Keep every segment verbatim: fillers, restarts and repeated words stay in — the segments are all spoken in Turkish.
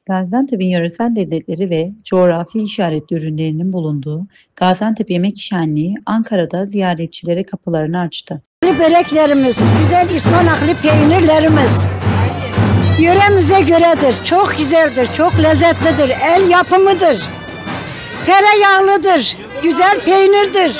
Gaziantep'in yöresel lezzetleri ve coğrafi işaretli ürünlerinin bulunduğu Gaziantep Yemek Şenliği Ankara'da ziyaretçilere kapılarını açtı. Böreklerimiz, güzel ıspanaklı peynirlerimiz yöremize göredir, çok güzeldir, çok lezzetlidir, el yapımıdır, tereyağlıdır, güzel peynirdir.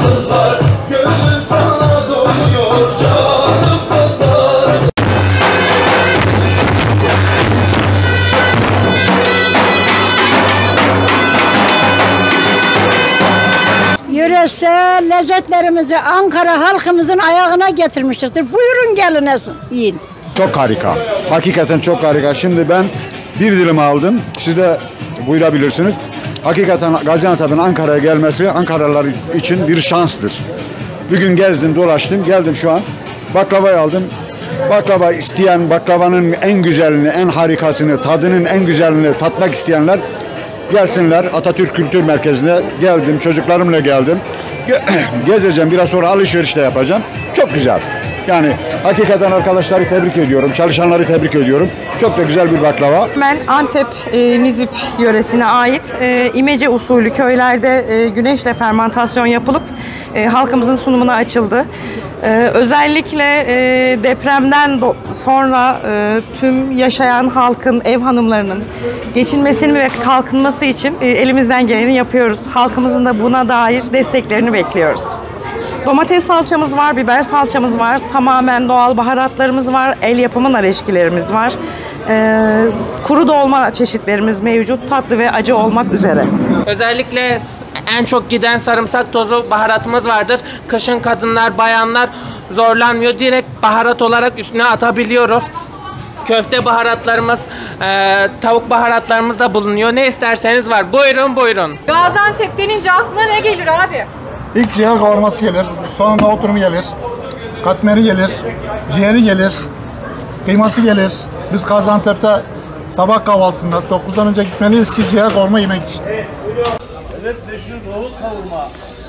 Yöresel lezzetlerimizi Ankara halkımızın ayağına getirmiştir. Buyurun gelin yiyin. Çok harika. Hakikaten çok harika. Şimdi ben bir dilim aldım. Siz de buyurabilirsiniz. Hakikaten Gaziantep'in Ankara'ya gelmesi Ankaralılar için bir şanstır. Bugün gezdim, dolaştım, geldim şu an. Baklavayı aldım. Baklava isteyen, baklavanın en güzelini, en harikasını, tadının en güzelini tatmak isteyenler gelsinler Atatürk Kültür Merkezi'ne. Geldim, çocuklarımla geldim. Gezeceğim, biraz sonra alışveriş de yapacağım. Çok güzel. Yani hakikaten arkadaşları tebrik ediyorum, çalışanları tebrik ediyorum. Çok da güzel bir baklava. Ben Antep e, Nizip yöresine ait e, imece usulü köylerde e, güneşle fermentasyon yapılıp e, halkımızın sunumuna açıldı. E, özellikle e, depremden sonra e, tüm yaşayan halkın, ev hanımlarının geçinmesini ve kalkınması için e, elimizden geleni yapıyoruz. Halkımızın da buna dair desteklerini bekliyoruz. Domates salçamız var, biber salçamız var, tamamen doğal baharatlarımız var, el yapımı nar eşkilerimiz var. Ee, kuru dolma çeşitlerimiz mevcut, tatlı ve acı olmak üzere. Özellikle en çok giden sarımsak tozu baharatımız vardır. Kışın kadınlar, bayanlar zorlanmıyor. Direkt baharat olarak üstüne atabiliyoruz. Köfte baharatlarımız, e, tavuk baharatlarımız da bulunuyor. Ne isterseniz var. Buyurun buyurun. Gaziantep denince aklına ne gelir abi? İlk ciğer kavurması gelir, sonunda oturumu gelir, katmeri gelir, ciğeri gelir, kıyması gelir. Biz Gaziantep'te sabah kahvaltısında dokuzdan önce gitmeliyiz ki ciğer kavurma yemek için. Evet, meşhur nohut kavurma.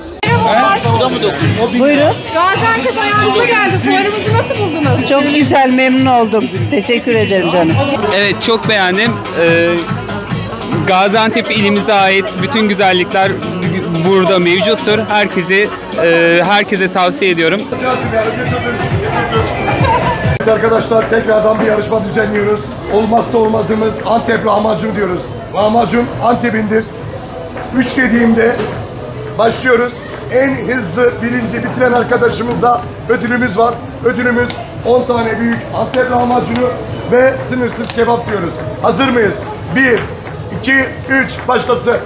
Buyurun. Gaziantep ayağınıza geldi. Fuarımızı nasıl buldunuz? Çok güzel, memnun oldum. Teşekkür ederim canım. Evet, çok beğendim. Ee, Gaziantep ilimize ait bütün güzellikler burada mevcuttur. Herkese e, herkese tavsiye ediyorum. Arkadaşlar tekrardan bir yarışma düzenliyoruz. Olmazsa olmazımız Antep lahmacun diyoruz. Lahmacun Antep'indir. Üç dediğimde başlıyoruz. En hızlı birinci bitiren arkadaşımıza ödülümüz var. Ödülümüz on tane büyük Antep lahmacunu ve sınırsız kebap diyoruz. Hazır mıyız? bir, iki, üç, başlasın.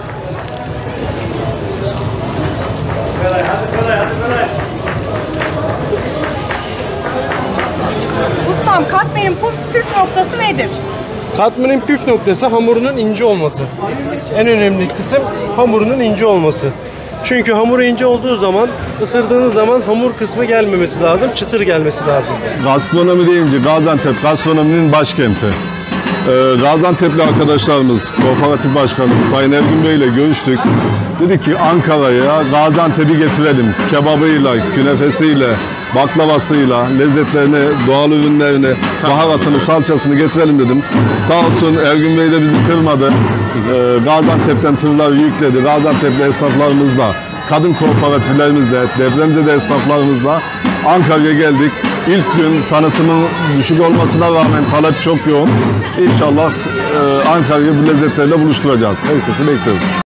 Ustam, katmerin püf noktası nedir? Katmerin püf noktası hamurunun ince olması. En önemli kısım hamurunun ince olması. Çünkü hamur ince olduğu zaman, ısırdığınız zaman hamur kısmı gelmemesi lazım, çıtır gelmesi lazım. Gastronomi deyince Gaziantep gastronominin başkenti. Ee, Gaziantep'li arkadaşlarımız, kooperatif başkanımız Sayın Ergün Bey ile görüştük. Dedi ki Ankara'ya Gaziantep'i getirelim. Kebabıyla, künefesiyle, baklavasıyla, lezzetlerini, doğal ürünlerini, baharatını, salçasını getirelim dedim. Sağ olsun Ergün Bey de bizi kırmadı. Ee, Gaziantep'ten tırlar yükledi. Gaziantep'li esnaflarımızla, kadın kooperatiflerimizle, depremzede esnaflarımızla Ankara'ya geldik. İlk gün tanıtımın düşük olmasına rağmen talep çok yoğun. İnşallah e, Ankara'yı bu lezzetlerle buluşturacağız. Herkesi bekliyoruz.